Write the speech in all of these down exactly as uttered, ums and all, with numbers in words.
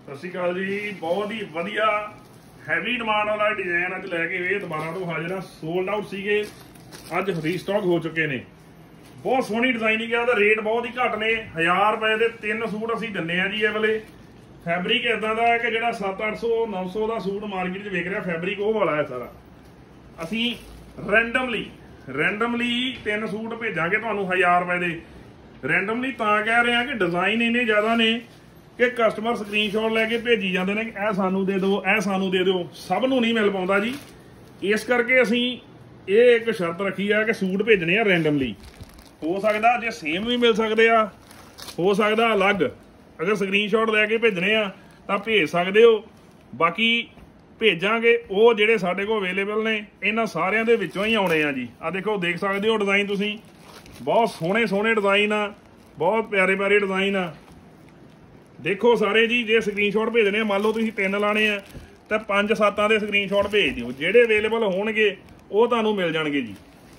ਸਤਿ ਸ਼੍ਰੀ ਅਕਾਲ ਜੀ। ਬਹੁਤ ਹੀ ਵਧੀਆ ਹੈਵੀ ਡਿਮਾਂਡ ਵਾਲਾ ਡਿਜ਼ਾਈਨ ਅੱਜ ਲੈ ਕੇ ਇਹ ਦੁਬਾਰਾ ਤੋਂ ਹਾਜ਼ਰ ਆ। ਸੋਲਡ ਆਊਟ ਸੀਗੇ, ਅੱਜ ਰੀਸਟਾਕ ਹੋ ਚੁੱਕੇ ਨੇ। ਬਹੁਤ ਸੋਹਣੀ ਡਿਜ਼ਾਈਨਿੰਗ ਹੈ, ਉਹਦਾ ਰੇਟ ਬਹੁਤ ਹੀ ਘੱਟ ਨੇ। ਹਜ਼ਾਰ ਰੁਪਏ ਦੇ ਤਿੰਨ ਸੂਟ ਅਸੀਂ ਦਿੰਨੇ ਆ ਜੀ ਇਹ ਵੇਲੇ। ਫੈਬਰਿਕ ਇਦਾਂ ਦਾ ਹੈ ਕਿ ਜਿਹੜਾ ਸੱਤ ਅੱਠ ਸੌ ਨੌ ਸੌ ਦਾ ਸੂਟ ਮਾਰਕੀਟ 'ਚ ਵਿਕ ਰਿਹਾ, ਫੈਬਰਿਕ ਉਹ ਵਾਲਾ ਹੈ ਸਾਰਾ। ਅਸੀਂ ਰੈਂਡਮਲੀ ਰੈਂਡਮਲੀ ਤਿੰਨ ਸੂਟ ਭੇਜਾਂਗੇ ਤੁਹਾਨੂੰ ਹਜ਼ਾਰ ਰੁਪਏ ਦੇ। ਰੈਂਡਮਲੀ ਤਾਂ ਕਹਿ ਰਹੇ ਆ ਕਿ ਡਿਜ਼ਾਈਨ ਇੰਨੇ ਜ਼ਿਆਦਾ ਨੇ ਕਿ ਕਸਟਮਰ ਸਕਰੀਨਸ਼ਾਟ ਲੈ ਕੇ ਭੇਜੀ ਜਾਂਦੇ ਨੇ ਕਿ ਇਹ ਸਾਨੂੰ ਦੇ ਦਿਓ, ਇਹ ਸਾਨੂੰ ਦੇ ਦਿਓ। ਸਭ ਨੂੰ ਨਹੀਂ ਮਿਲ ਪਾਉਂਦਾ ਜੀ, ਇਸ ਕਰਕੇ ਅਸੀਂ ਇਹ ਇੱਕ ਸ਼ਰਤ ਰੱਖੀ ਆ ਕਿ ਸੂਟ ਭੇਜਣੇ ਆ ਰੈਂਡਮਲੀ। ਹੋ ਸਕਦਾ ਜੇ ਸੇਮ ਵੀ ਮਿਲ ਸਕਦੇ ਆ, ਹੋ ਸਕਦਾ ਅਲੱਗ। ਅਗਰ ਸਕਰੀਨਸ਼ਾਟ ਲੈ ਕੇ ਭੇਜਣੇ ਆ ਤਾਂ ਭੇਜ ਸਕਦੇ ਹੋ। ਬਾਕੀ ਭੇਜਾਂਗੇ ਉਹ ਜਿਹੜੇ ਸਾਡੇ ਕੋਲ ਅਵੇਲੇਬਲ ਨੇ, ਇਹਨਾਂ ਸਾਰਿਆਂ ਦੇ ਵਿੱਚੋਂ ਹੀ ਆਉਣੇ ਆ ਜੀ। ਆ ਦੇਖੋ, ਦੇਖ ਸਕਦੇ ਹੋ ਡਿਜ਼ਾਈਨ ਤੁਸੀਂ। ਬਹੁਤ ਸੋਹਣੇ ਸੋਹਣੇ ਡਿਜ਼ਾਈਨ ਆ, ਬਹੁਤ ਪਿਆਰੇ ਪਿਆਰੇ ਡਿਜ਼ਾਈਨ ਆ। ਦੇਖੋ ਸਾਰੇ ਜੀ, ਜੇ ਸਕਰੀਨਸ਼ਾਟ ਭੇਜਣੇ ਆ, ਮੰਨ ਲਓ ਤੁਸੀਂ ਤਿੰਨ ਲਾਣੇ ਆ ਤਾਂ ਪੰਜ ਸੱਤਾਂ ਦੇ ਸਕਰੀਨਸ਼ਾਟ ਭੇਜ ਦਿਓ। ਜਿਹੜੇ ਅਵੇਲੇਬਲ ਹੋਣਗੇ ਉਹ ਤੁਹਾਨੂੰ ਮਿਲ ਜਾਣਗੇ ਜੀ।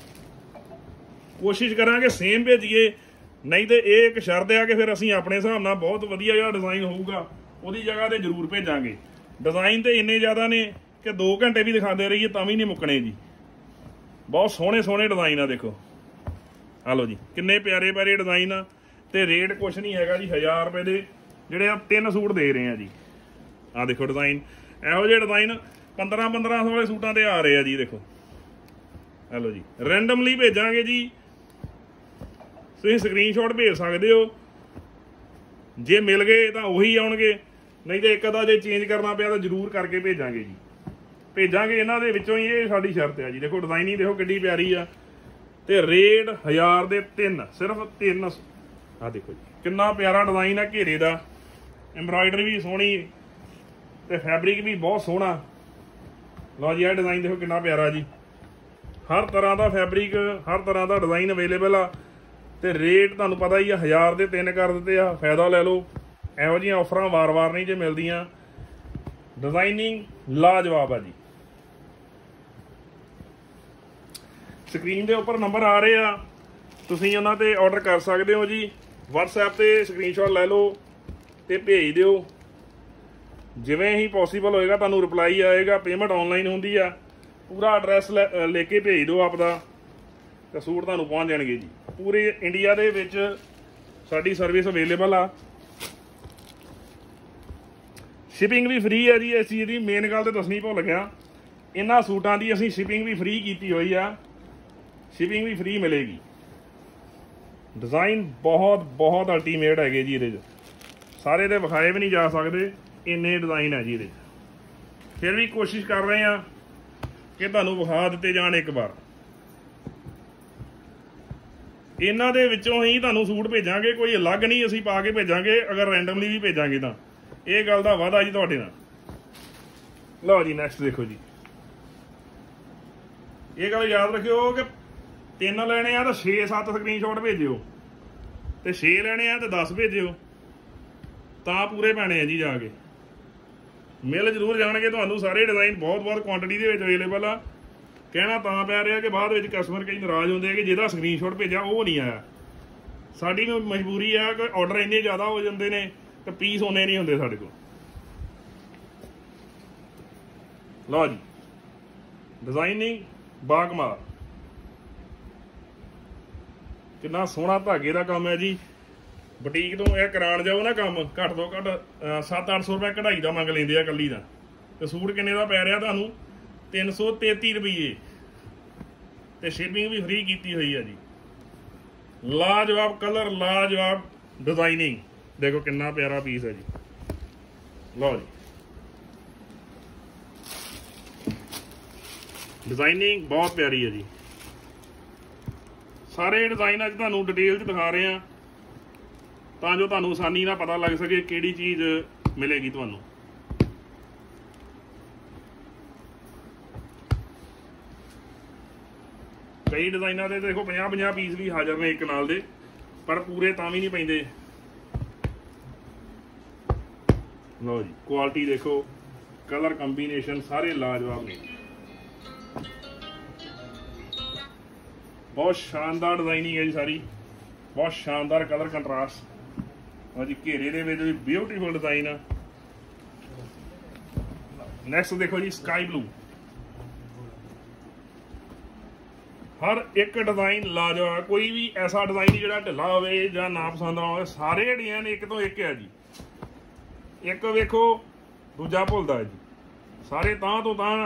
ਕੋਸ਼ਿਸ਼ ਕਰਾਂਗੇ ਸੇਮ ਭੇਜੀਏ, ਨਹੀਂ ਤੇ ਇਹ ਇੱਕ ਸ਼ਰਤ ਆ ਕਿ ਫਿਰ ਅਸੀਂ ਆਪਣੇ ਹਿਸਾਬ ਨਾਲ ਬਹੁਤ ਵਧੀਆ ਜਿਹੜਾ ਡਿਜ਼ਾਈਨ ਹੋਊਗਾ ਉਹਦੀ ਜਗ੍ਹਾ ਤੇ ਜ਼ਰੂਰ ਭੇਜਾਂਗੇ। ਡਿਜ਼ਾਈਨ ਤੇ ਇੰਨੇ ਜ਼ਿਆਦਾ ਨੇ ਕਿ ਦੋ ਘੰਟੇ ਵੀ ਦਿਖਾਉਂਦੇ ਰਹੀਏ ਤਾਂ ਵੀ ਨਹੀਂ ਮੁੱਕਣੇ ਜੀ। ਬਹੁਤ ਸੋਹਣੇ ਸੋਹਣੇ ਡਿਜ਼ਾਈਨ ਆ। ਦੇਖੋ ਆ ਲਓ ਜੀ, ਕਿੰਨੇ ਪਿਆਰੇ ਪਿਆਰੇ ਡਿਜ਼ਾਈਨ ਆ। ਤੇ ਰੇਟ ਕੁਛ ਨਹੀਂ ਹੈਗਾ ਜੀ, ਹਜ਼ਾਰ ਰੁਪਏ ਦੇ ਜਿਹੜੇ ਆ ਤਿੰਨ ਸੂਟ ਦੇ ਰਹੇ ਆ ਜੀ। ਆ ਦੇਖੋ ਡਿਜ਼ਾਈਨ, ਇਹੋ ਜਿਹੇ ਡਿਜ਼ਾਈਨ ਪੰਦਰਾਂ ਪੰਦਰਾਂ ਸੌ ਵਾਲੇ ਸੂਟਾਂ ਤੇ ਆ ਰਹੇ ਆ ਜੀ। ਦੇਖੋ ਆ ਲਓ ਜੀ, ਰੈਂਡਮਲੀ ਭੇਜਾਂਗੇ ਜੀ। ਤੁਸੀਂ ਸਕਰੀਨਸ਼ਾਟ ਭੇਜ ਸਕਦੇ ਹੋ, ਜੇ ਮਿਲ ਗਏ ਤਾਂ ਉਹੀ ਆਉਣਗੇ, ਨਹੀਂ ਤੇ ਇੱਕ ਅੱਧਾ ਜੇ ਚੇਂਜ ਕਰਨਾ ਪਿਆ ਤਾਂ ਜ਼ਰੂਰ ਕਰਕੇ ਭੇਜਾਂਗੇ ਜੀ। ਭੇਜਾਂਗੇ ਇਹਨਾਂ ਦੇ ਵਿੱਚੋਂ ਹੀ, ਇਹ ਸਾਡੀ ਸ਼ਰਤ ਆ ਜੀ। ਦੇਖੋ ਡਿਜ਼ਾਈਨਿੰਗ ਦੇਖੋ ਕਿੱਡੀ ਪਿਆਰੀ ਆ। ਤੇ ਰੇਟ ਹਜ਼ਾਰ ਦੇ ਤਿੰਨ, ਸਿਰਫ ਤਿੰਨ। ਆ ਦੇਖੋ ਜੀ, ਕਿੰਨਾ ਪਿਆਰਾ ਡਿਜ਼ਾਈਨ ਆ ਘੇਰੇ ਦਾ। ਐਮਬਰਾਇਡਰੀ ਵੀ ਸੋਹਣੀ ਤੇ ਫੈਬਰਿਕ ਵੀ ਬਹੁਤ ਸੋਹਣਾ। ਲਓ ਜੀ, ਇਹ ਡਿਜ਼ਾਈਨ ਦੇਖੋ ਕਿੰਨਾ ਪਿਆਰਾ ਜੀ। ਹਰ ਤਰ੍ਹਾਂ ਦਾ ਫੈਬਰਿਕ, ਹਰ ਤਰ੍ਹਾਂ ਦਾ ਡਿਜ਼ਾਈਨ ਅਵੇਲੇਬਲ ਆ। ਤੇ ਰੇਟ ਤੁਹਾਨੂੰ ਪਤਾ ਹੀ ਆ, ਹਜ਼ਾਰ ਦੇ ਤਿੰਨ ਕਰ ਦਿੱਤੇ ਆ। ਫਾਇਦਾ ਲੈ ਲਓ, ਇਹੋ ਜਿਹੀਆਂ ਆਫਰਾਂ ਵਾਰ-ਵਾਰ ਨਹੀਂ ਜੇ ਮਿਲਦੀਆਂ। ਡਿਜ਼ਾਈਨਿੰਗ ਲਾਜਵਾਬ ਆ ਜੀ। ਸਕਰੀਨ ਦੇ ਉੱਪਰ ਨੰਬਰ ਆ ਰਹੇ ਆ, ਤੁਸੀਂ ਉਹਨਾਂ ਤੇ ਆਰਡਰ ਕਰ ਸਕਦੇ ਹੋ ਜੀ। ਵਟਸਐਪ ਤੇ ਸਕਰੀਨਸ਼ਾਟ ਲੈ ਲਓ ਤੇ ਭੇਜ ਦਿਓ। ਜਿਵੇਂ ਹੀ ਪੋਸੀਬਲ ਹੋਏਗਾ ਤੁਹਾਨੂੰ ਰਿਪਲਾਈ ਆਏਗਾ। ਪੇਮੈਂਟ ਆਨਲਾਈਨ ਹੁੰਦੀ ਆ। ਪੂਰਾ ਐਡਰੈਸ ਲੈ ਕੇ ਭੇਜ ਦਿਓ ਆਪਦਾ, ਤੇ ਸੂਟ ਤੁਹਾਨੂੰ ਪਹੁੰਚ ਜਾਣਗੇ ਜੀ। ਪੂਰੇ ਇੰਡੀਆ ਦੇ ਵਿੱਚ ਸਾਡੀ ਸਰਵਿਸ ਅਵੇਲੇਬਲ ਆ। ਸ਼ਿਪਿੰਗ ਵੀ ਫ੍ਰੀ ਹੈ ਜੀ। ਇਸ ਚੀਜ਼ ਦੀ ਮੇਨ ਗੱਲ ਤੇ ਦੱਸਣੀ ਭੁੱਲ ਗਿਆ, ਇਹਨਾਂ ਸੂਟਾਂ ਦੀ ਅਸੀਂ ਸ਼ਿਪਿੰਗ ਵੀ ਫ੍ਰੀ ਕੀਤੀ ਹੋਈ ਆ। ਸ਼ਿਪਿੰਗ ਵੀ ਫ੍ਰੀ ਮਿਲੇਗੀ। ਡਿਜ਼ਾਈਨ ਬਹੁਤ ਬਹੁਤ ਅਲਟੀਮੇਟ ਹੈਗੇ ਜੀ। ਇਹਦੇ 'ਚ ਸਾਰੇ ਦੇ ਵਿਖਾਏ ਵੀ ਨਹੀਂ ਜਾ ਸਕਦੇ, ਇੰਨੇ ਡਿਜ਼ਾਈਨ ਹੈ ਜੀ ਇਹਦੇ 'ਚ। ਫਿਰ ਵੀ ਕੋਸ਼ਿਸ਼ ਕਰ ਰਹੇ ਆ ਕਿ ਤੁਹਾਨੂੰ ਵਿਖਾ ਦਿੱਤੇ ਜਾਣ ਇੱਕ ਵਾਰ। ਇਹਨਾਂ ਦੇ ਵਿੱਚੋਂ ਹੀ ਤੁਹਾਨੂੰ ਸੂਟ ਭੇਜਾਂਗੇ, ਕੋਈ ਅਲੱਗ ਨਹੀਂ ਅਸੀਂ ਪਾ ਕੇ ਭੇਜਾਂਗੇ। ਅਗਰ ਰੈਂਡਮਲੀ ਵੀ ਭੇਜਾਂਗੇ ਤਾਂ ਇਹ ਗੱਲ ਦਾ ਵਾਅਦਾ ਜੀ ਤੁਹਾਡੇ ਨਾਲ। ਲਓ ਜੀ, ਨੈਕਸਟ ਦੇਖੋ ਜੀ। ਇਹ ਗੱਲ ਯਾਦ ਰੱਖਿਓ ਕਿ ਤਿੰਨ ਲੈਣੇ ਆ ਤਾਂ ਛੇ ਸੱਤ ਸਕਰੀਨਸ਼ਾਟ ਭੇਜਿਓ, ਤੇ ਛੇ ਲੈਣੇ ਆ ਤੇ ਦਸ ਭੇਜਿਓ, ਤਾਂ ਪੂਰੇ ਪੈਣੇ ਆ ਜੀ। ਜਾ ਕੇ ਮਿਲ ਜ਼ਰੂਰ ਜਾਣਗੇ ਤੁਹਾਨੂੰ ਸਾਰੇ ਡਿਜ਼ਾਈਨ। ਬਹੁਤ ਬਹੁਤ ਕੁਆਂਟਿਟੀ ਦੇ ਵਿੱਚ ਅਵੇਲੇਬਲ ਆ। ਕਹਿਣਾ ਤਾਂ ਪੈ ਰਿਹਾ ਕਿ ਬਾਅਦ ਵਿੱਚ ਕਸਟਮਰ ਕਈ ਨਾਰਾਜ਼ ਹੁੰਦੇ ਆ ਕਿ ਜਿਹਦਾ ਸਕਰੀਨਸ਼ਾਟ ਭੇਜਿਆ ਉਹ ਨਹੀਂ ਆਇਆ। ਸਾਡੀ ਮਜਬੂਰੀ ਆ ਕਿ ਆਰਡਰ ਇੰਨੇ ਜ਼ਿਆਦਾ ਹੋ ਜਾਂਦੇ ਨੇ ਤੇ ਪੀਸ ਉਹਨੇ ਨਹੀਂ ਹੁੰਦੇ ਸਾਡੇ ਕੋਲ। ਲਓ ਜੀ, ਡਿਜ਼ਾਈਨਿੰਗ ਬਾਕਮਾਲ, ਕਿੰਨਾ ਸੋਹਣਾ ਧਾਗੇ ਦਾ ਕੰਮ ਹੈ ਜੀ। ਬੁਟੀਕ ਤੋਂ ਇਹ ਕਰਾਉਣ ਜਾਓ ਨਾ ਕੰਮ, ਘੱਟ ਤੋਂ ਘੱਟ ਸੱਤ ਅੱਠ ਸੌ ਰੁਪਏ ਕਢਾਈ ਦਾ ਮੰਗ ਲੈਂਦੇ ਆ ਇਕੱਲੀ ਦਾ। ਤੇ ਸੂਟ ਕਿੰਨੇ ਦਾ ਪੈ ਰਿਹਾ ਤੁਹਾਨੂੰ? ਤਿੰਨ ਸੌ ਤੇਤੀ ਰੁਪਈਏ। ਤੇ ਸ਼ਿਪਿੰਗ ਵੀ ਫ੍ਰੀ ਕੀਤੀ ਹੋਈ ਆ ਜੀ। ਲਾਜਵਾਬ ਕਲਰ, ਲਾਜਵਾਬ ਡਿਜ਼ਾਈਨਿੰਗ। ਦੇਖੋ ਕਿੰਨਾ ਪਿਆਰਾ ਪੀਸ ਹੈ ਜੀ। ਲਓ ਜੀ, ਡਿਜ਼ਾਈਨਿੰਗ ਬਹੁਤ ਪਿਆਰੀ ਹੈ ਜੀ। ਸਾਰੇ ਡਿਜ਼ਾਈਨ ਅੱਜ ਤੁਹਾਨੂੰ ਡਿਟੇਲ 'ਚ ਦਿਖਾ ਰਹੇ ਆ ਤਾਂ ਜੋ ਤੁਹਾਨੂੰ ਆਸਾਨੀ ਨਾਲ ਪਤਾ ਲੱਗ ਸਕੇ ਕਿਹੜੀ ਚੀਜ਼ ਮਿਲੇਗੀ ਤੁਹਾਨੂੰ। ਕਈ ਡਿਜ਼ਾਈਨਾਂ ਦੇ ਦੇਖੋ ਪੰਜਾਹ ਪੰਜਾਹ ਪੀਸ ਵੀ ਹਾਜ਼ਰ ਨੇ ਇੱਕ ਨਾਲ ਦੇ, ਪਰ ਪੂਰੇ ਤਾਂ ਵੀ ਨਹੀਂ ਪੈਂਦੇ। ਲਓ ਜੀ, ਕੁਆਲਿਟੀ ਦੇਖੋ, ਕਲਰ ਕੰਬੀਨੇਸ਼ਨ ਸਾਰੇ ਲਾਜਵਾਬ ਨੇ। ਬਹੁਤ ਸ਼ਾਨਦਾਰ ਡਿਜ਼ਾਈਨਿੰਗ ਹੈ ਜੀ ਸਾਰੀ। बहुत शानदार कलर कंट्रास्ट और जी घेरे दे विच भी ब्यूटीफुल डिजाइन आ। नैक्सट देखो जी स्काई ब्लू, हर एक डिजाइन लाजवाब, कोई भी ऐसा डिजाइन नहीं जो ढिला हो ना पसंद ना हो, सारे डिजाइन एक तो एक है जी। एक वेखो दूजा भुलदा है जी, सारे तां तो तां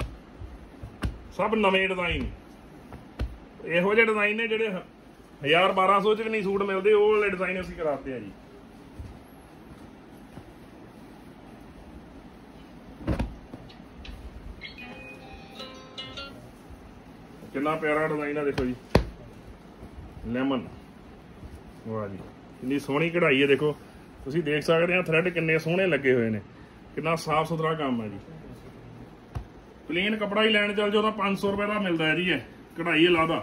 सब नवे डिजाइन, इहो ਜਿਹੇ डिजाइन ने ਜਿਹੜੇ हज़ार बारह सौ च भी नहीं सूट मिलते, वो वाले डिजाइन असीं कराते हैं जी। कितना प्यारा डिजाइन है देखो जी, लेमन, वाह जी कितनी सोहनी कढ़ाई है। देखो तुसीं देख सकते हैं थ्रेड किन्ने सोहने लगे हुए हैं, कितना साफ सुथरा काम है जी। प्लेन कपड़ा ही लैन चल जाओ तो पाँच सौ रुपए का मिलता है जी, है कढ़ाई अलादा।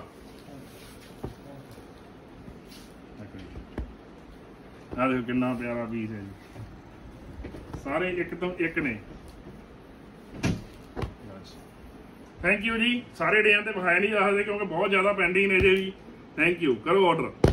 आ देखो कितना प्यारा पीस है जी, सारे एक तो एक ने। थैंक यू जी, सारे डिजाइन तो विखाए नहीं जा सकते क्योंकि बहुत ज्यादा पेंडिंग ने जे भी। थैंक यू, करो ऑर्डर।